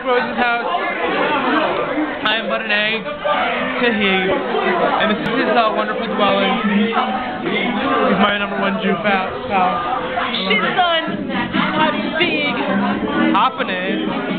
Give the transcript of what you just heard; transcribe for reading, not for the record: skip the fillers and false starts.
Rose's house. I am but an egg to he. And this is his wonderful dwelling. He's my #1 Jew pal. Shit, son! I'm big! Hopping in.